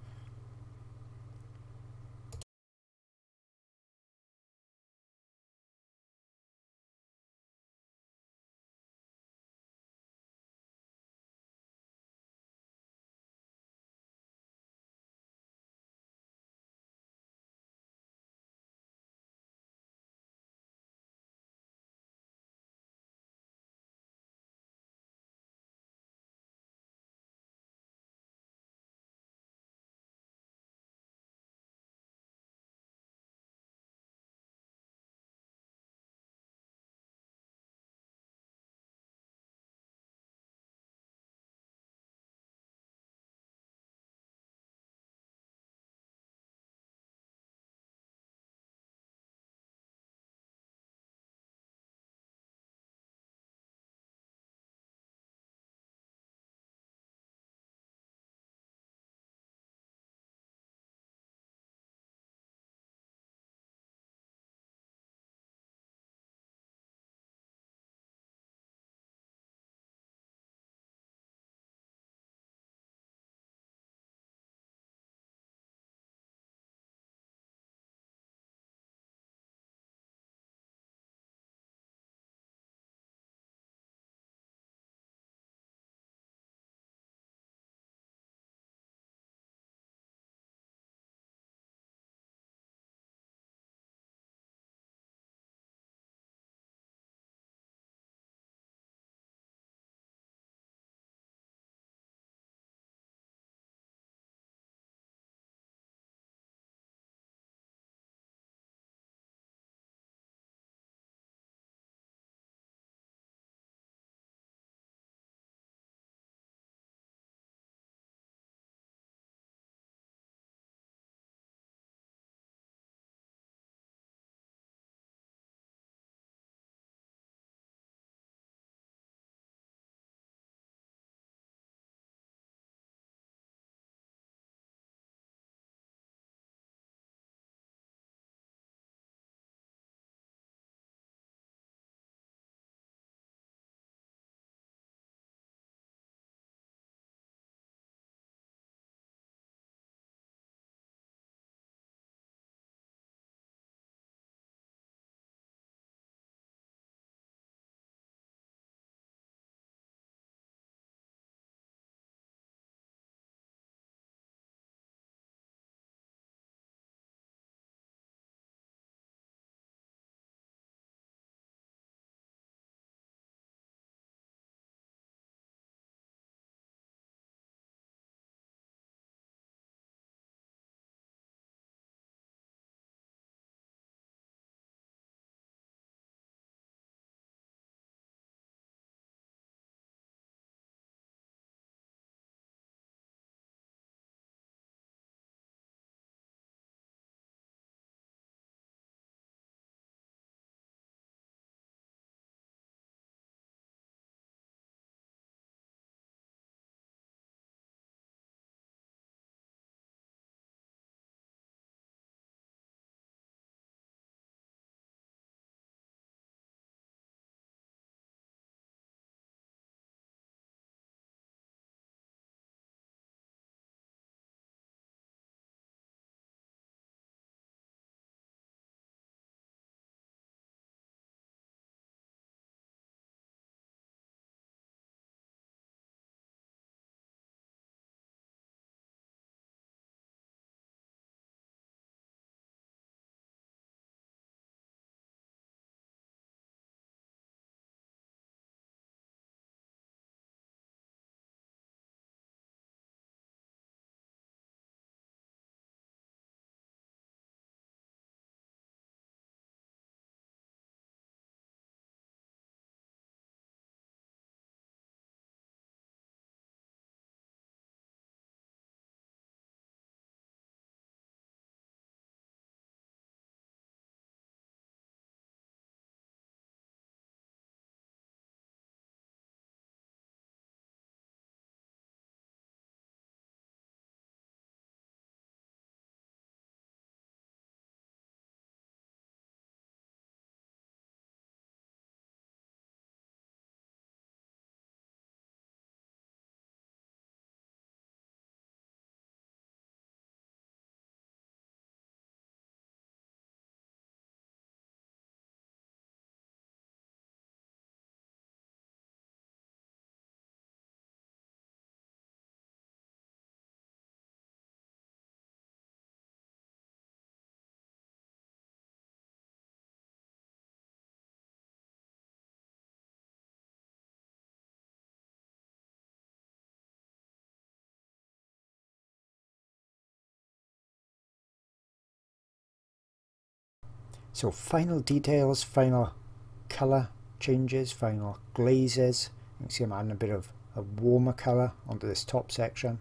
So final details, final colour changes, final glazes. You can see I'm adding a bit of a warmer colour onto this top section.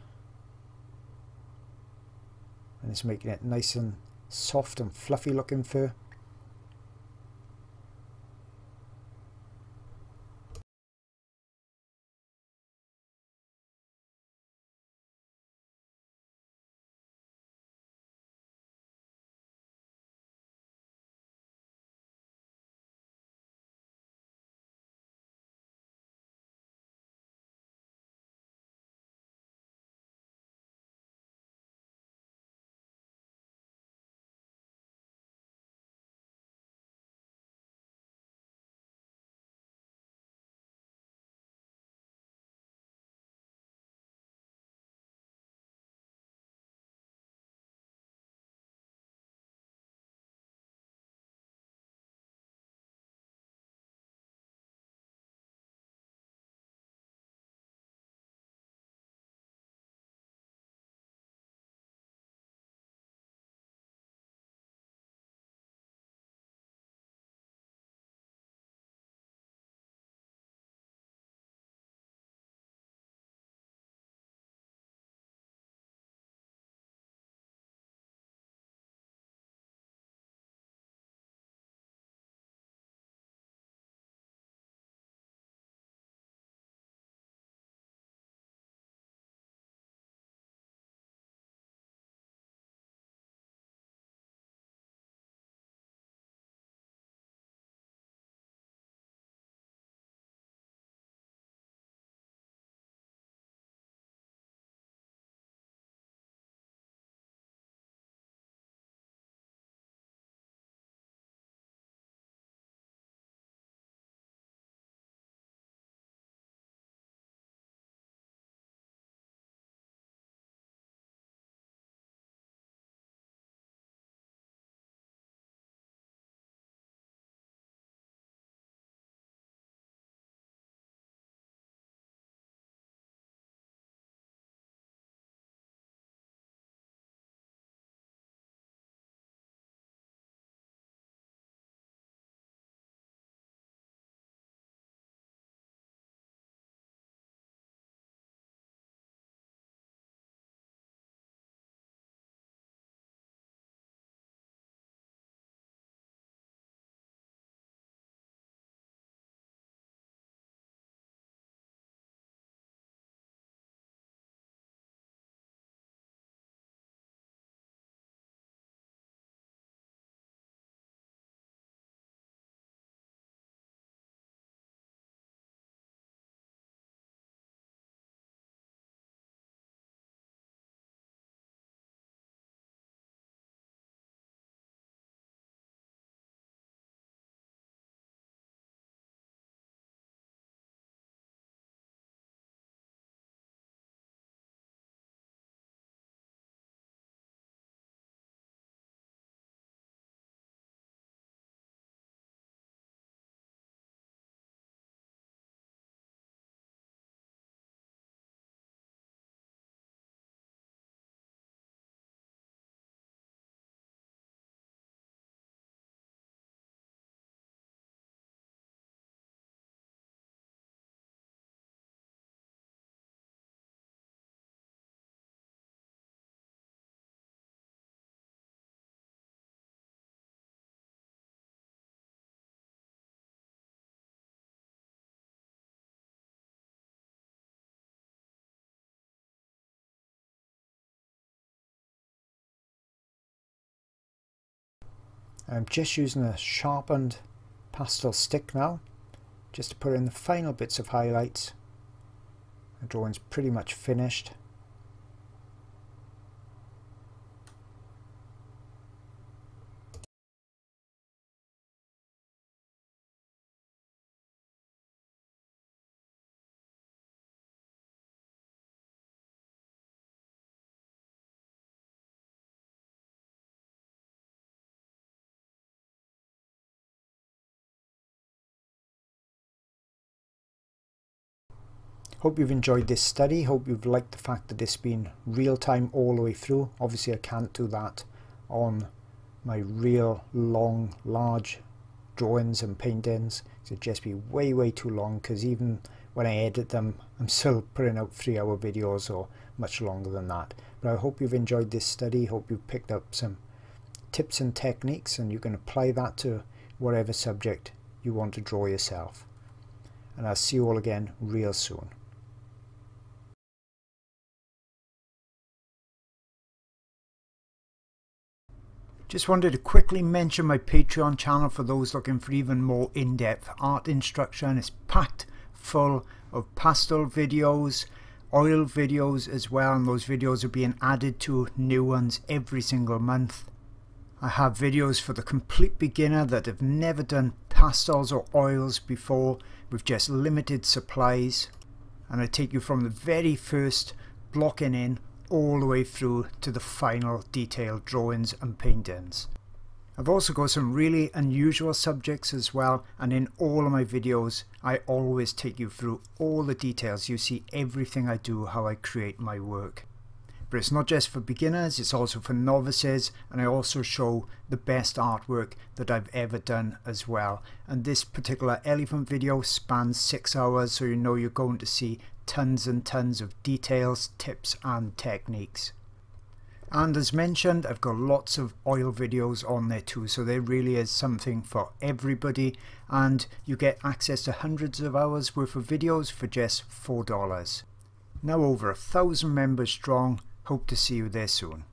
And it's making it nice and soft and fluffy looking fur. I'm just using a sharpened pastel stick now, just to put in the final bits of highlights. The drawing's pretty much finished. Hope you've enjoyed this study. Hope you've liked the fact that it's been real time all the way through. Obviously I can't do that on my real long large drawings and paintings. It'd just be way way too long, because even when I edit them I'm still putting out three hour videos or much longer than that. But I hope you've enjoyed this study, hope you've picked up some tips and techniques and you can apply that to whatever subject you want to draw yourself. And I'll see you all again real soon. Just wanted to quickly mention my Patreon channel for those looking for even more in-depth art instruction. It's packed full of pastel videos, oil videos as well, and those videos are being added to new ones every single month. I have videos for the complete beginner that have never done pastels or oils before with just limited supplies, and I take you from the very first blocking in all the way through to the final detailed drawings and paintings. I've also got some really unusual subjects as well, and in all of my videos I always take you through all the details. You see everything I do, how I create my work. But it's not just for beginners, it's also for novices, and I also show the best artwork that I've ever done as well. And this particular elephant video spans six hours, so you know you're going to see tons and tons of details, tips and techniques. And as mentioned, I've got lots of oil videos on there too, so there really is something for everybody, and you get access to hundreds of hours worth of videos for just four dollars. Now over a thousand members strong. Hope to see you there soon.